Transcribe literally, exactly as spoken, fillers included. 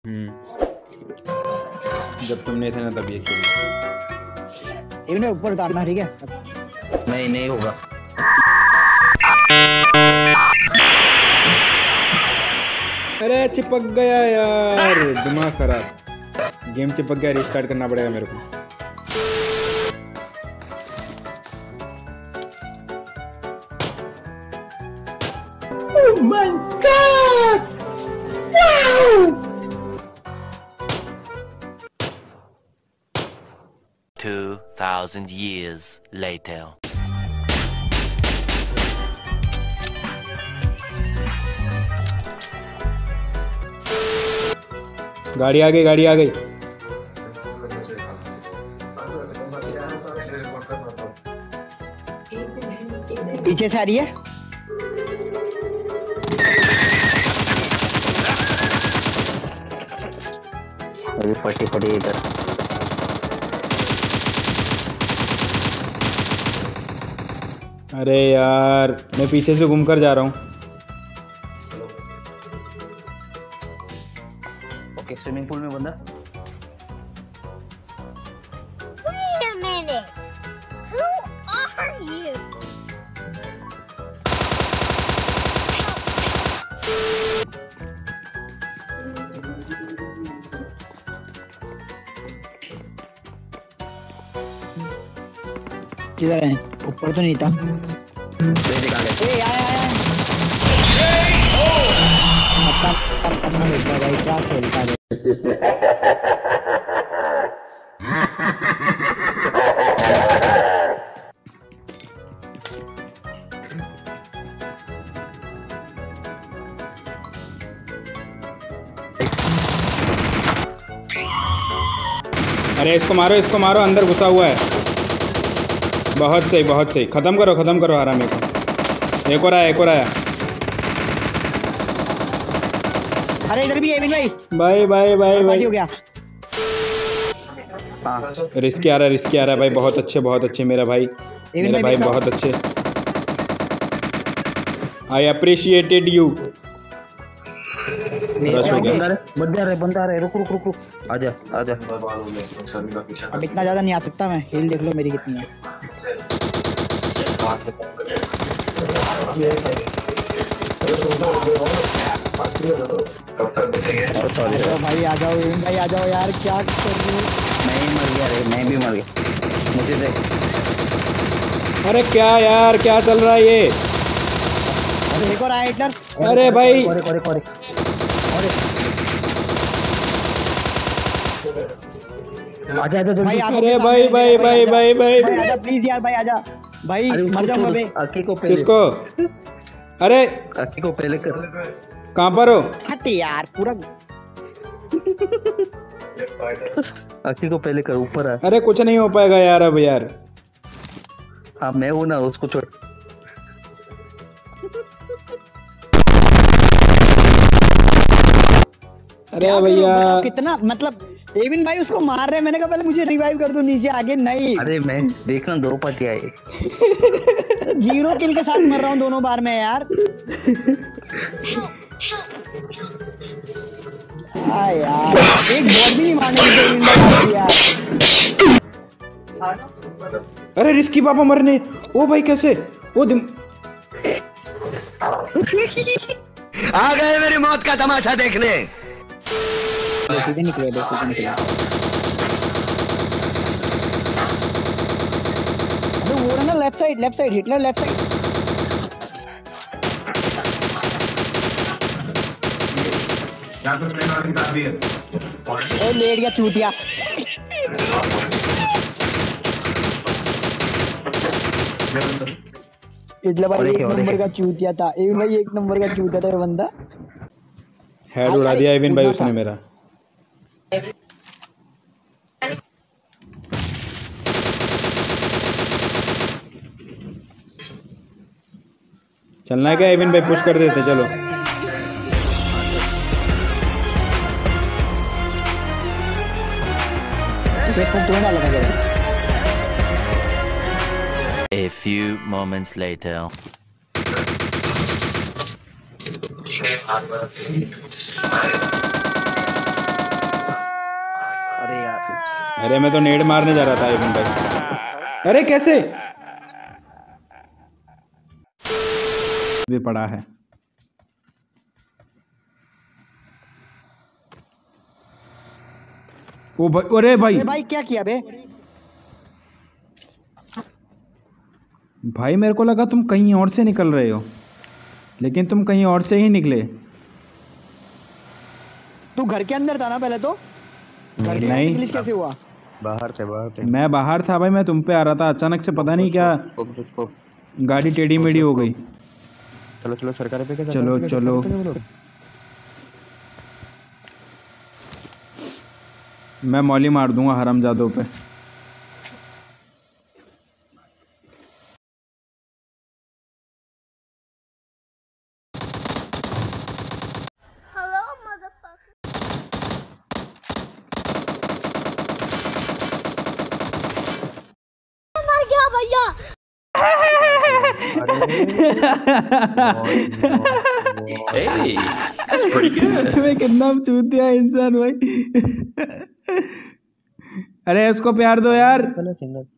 हम्म जब तुम नहीं थे ना तब ये खेली। इन्हें ऊपर उतारना ठीक है? नहीं नहीं होगा। अरे चिपक गया यार, दिमाग खराब। गेम चिपक गया, रिस्टार्ट करना पड़ेगा मेरे को। Oh my God! Wow! Two thousand years later. गाड़ी आ गई, गाड़ी आ गई। पीछे से आ रही है। अभी फटी फटी इधर। अरे यार मैं पीछे से घूम कर जा रहा हूँ। ओके स्विमिंग पूल में बंदा। Wait a minute. Who are you? किधर है? ऊपर तो नहीं था। ए आया आया। अपना अपना बेटा भाई क्या खेलता है? अरे इसको मारो, इसको मारो, अंदर घुसा हुआ है। बहुत सही, बहुत सही। खत्म करो, खत्म करो हरामी को। एक और आया, एक और आया। अरे इधर भी है भाई। Bye bye bye bye. हो गया। रिस्की आ रहा है, रिस्की आ रहा है भाई। बहुत अच्छे, बहुत अच्छे मेरा भाई, मेरा भाई बहुत अच्छे। I appreciated you. रश हो गया। बंदा रहे, बंदा रहे। रुक रुक रुक रुक। आजा आजा। अब इतना ज्यादा नहीं आ सकता मैं। हील देख लो मेरी कितनी है। सॉरी तो भाई आ जाओ भाई, आ जाओ यार, क्या कर रहे हो? मैं मर गया रे, मैं भी मर गया। मुझे दे। अरे क्या यार, क्या चल रहा है ये? अरे एक और आया हिटलर। अरे भाई कोरे कोरे कोरे। आजा आजा जल्दी। अरे भाई भाई भाई भाई भाई आजा प्लीज यार भाई, आजा भाई, मर जाऊंगा बे। अक्की को पहले। किसको? अरे अक्की को पहले कर। कहाँ पर हो? हट यार पूरा। अक्की को पहले कर, ऊपर आ। अरे कुछ नहीं हो पाएगा यार अब यार। हाँ मैं हूँ ना, उसको छोड़। अरे भैया कितना मतलब एविन भाई उसको मार रहे हैं। मैंने कहा पहले मुझे रिवाइव कर दो, नीचे आगे नहीं। अरे मैं देखना दो पार्टी आए। जीरो किल के साथ मर रहा हूँ दोनों बार में यार। हाँ यार एक बॉल भी नहीं मारने की यार। अरे रिस्की बाबा मरने। ओ भाई कैसे? वो दिम... आ गए मेरी मौत का तमाशा देखने। सीधे निकले, सीधे निकले। अबे वो रहा ना left side, left side Hitler left side. ओ लेट गया चूतिया। हिटलर भाई एक नंबर का चूतिया था। एविन भाई एक नंबर का चूतिया था ये बंदा। हेड उड़ा दिया एविन भाई उसने मेरा। चलना है क्या एविन भाई? पुश कर देते चलो। A few moments later. अरे मैं तो नेड मारने जा रहा था एविन भाई। अरे कैसे भी पड़ा है। ओ भाई, अरे भाई अरे भाई क्या किया बे? भाई मेरे को लगा तुम कहीं और से निकल रहे हो, लेकिन तुम कहीं और से ही निकले। तू घर के अंदर था ना पहले तो? घर के नहीं। अंदर कैसे हुआ? बाहर थे बाहर थे। मैं बाहर था भाई, मैं तुम पे आ रहा था, अचानक से पता नहीं क्या गाड़ी टेढ़ी मेढ़ी हो गई। चलो चलो सरकारी पे चलो चलो मैं मौली मार दूंगा हरामजादों पे। Hello, motherfucker. मर गया भैया। Hey, that's pretty good. मैं कितना चूतिया इंसान भाई। अरे इसको प्यार दो यार। सिंगल